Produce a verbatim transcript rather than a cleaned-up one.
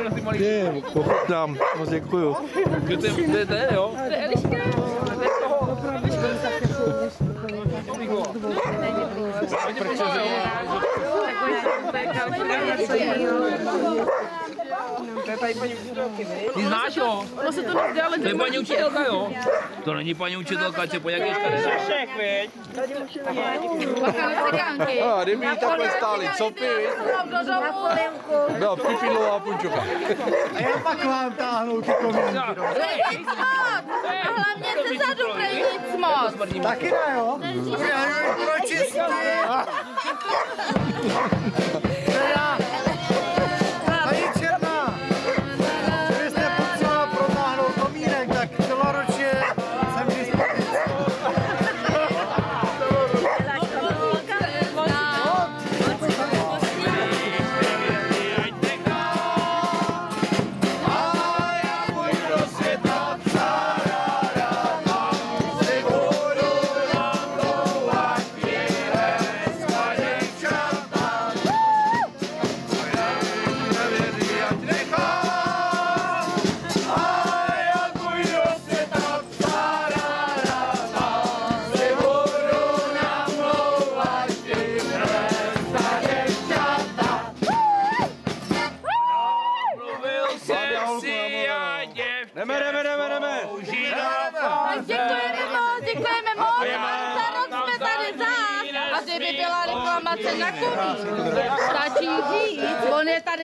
Je, pochutnám, moc děkuju. To je ten, jo? To je Eliška. Ty znáš ho? To se to nezdělali. To je paní učitelka, jo? To není paní učitelka, co po jaké škole? Šek, viď? A kdyby jí takhle stáli, co pí, byla Pipidlová punčocha. A já pak vám táhnu ty komínky. Nic moc! A hlavně ze zadu prej nic moc! Taky ne, jo? Já nevím, proč jistý. Paní Černá, kdybyste potřebovala protáhnout komínek, tak celoročně jsem k dispozici. Jdeme, jdeme, jdeme, jdeme. Děkujeme moc, děkujeme moc! Za rok jsme tady zás! A kdyby byla reklamace na komín, stačí říct, on je tady